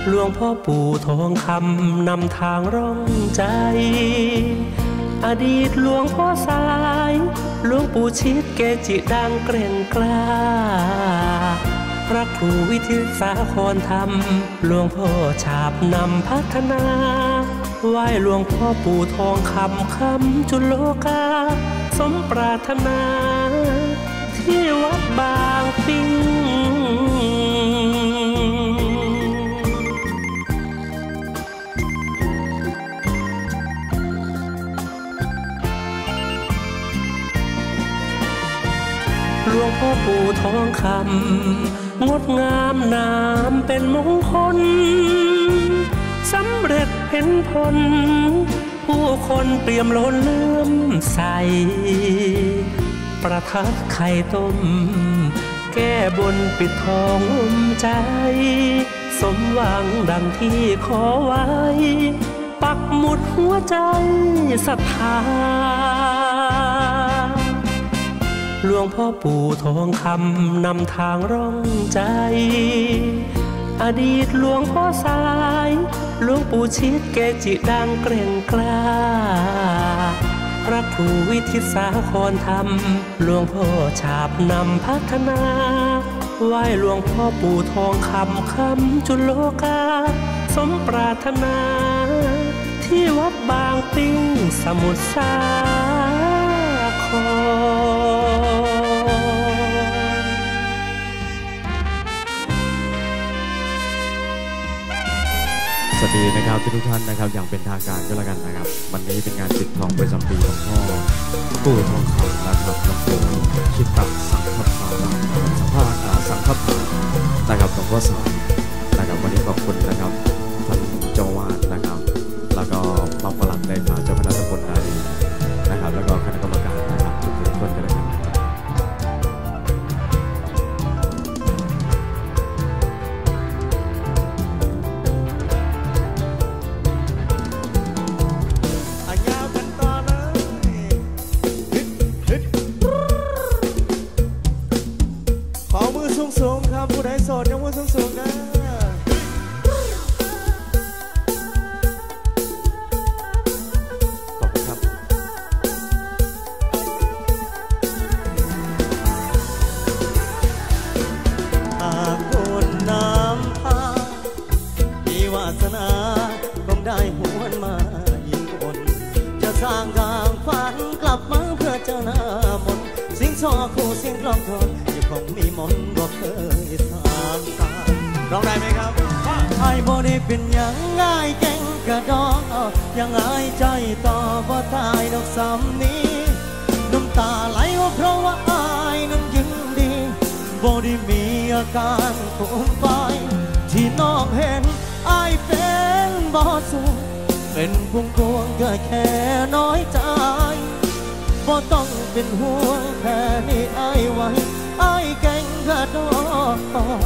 หลวงพ่อปู่ทองคำนำทางร่องใจอดีตหลวงพ่อสายหลวงปู่ชิดเกจิดังเกร่งกล้าพระครูวิทิตสาครธรรมหลวงพ่อฉาบนำพัฒนาไหว้หลวงพ่อปู่ทองคำคำจุลโลกาสมปรารถนาที่วัดบางปิงหลวงพ่อปู่ทองคำงดงามนามเป็นมงคลสำเร็จเห็นผลผู้คนเปี่ยมล้นเลื่อมใสประทับไข่ต้มแก้บนปิดทองอุ้มใจสมหวังดังที่ขอไว้ปักหมุดหัวใจศรัทธาหลวงพ่อปู่ทองคำนำทางร่องใจอดีตหลวงพ่อสายหลวงปู่ชิดเกจิดังเกร่งกล้าพระครูวิทิตสาครธรรมหลวงพ่อฉาบนำพัฒนาไหว้หลวงพ่อปู่ทองคำคำจุลโลกาสมปรารถนาที่วัดบางปิงสมุทรสาครสวัสดีนะครับทุกท่านนะครับอย่างเป็นทางการก็แล้วกันนะครับวันนี้เป็นงานปิดทองประจำปีของพ่อปู่ทองคำนะครับหลวงปู่ชิตะสังฆปาสังฆปานะครับหลวงพ่อสายนะครับวันนี้ขอบคุณนะครับท่านเจ้าวาดนะครับแล้วก็พระประหลัดเลขาเจ้าคณะตำบลใดนะครับแล้วก็คณะกรรมการนะครับทุกคนกันแล้วกันสูงครับผู้ใดโสดยกมือสูงๆนะขอบคุณครับหากคนน้ำพามีวาสนาคงได้หวนมายิ่งคนจะสร้างทางฝันกลับมาเพื่อเจ้าหน้ามนสิ่งช่อคู่เสียงกลองทอนคงมีมนต์บอกเคยสามตาร้องได้ไหมครับไอ้บ่ได้เป็นอย่างง่ายแก่งกระดองยังไงใจต่อบ่ตายดอกสำนี้น้ำตาไหลเพราะว่าอายนั้นยิ่งดีบ่ได้มีอาการฟูมไฟที่น้องเห็นอายเป็นบ่สูงเป็นพวงพวงก็แค่น้อยใจบ่ต้องเป็นห่วงแค่นี้อายไว้ไอ้แก่งกระดอง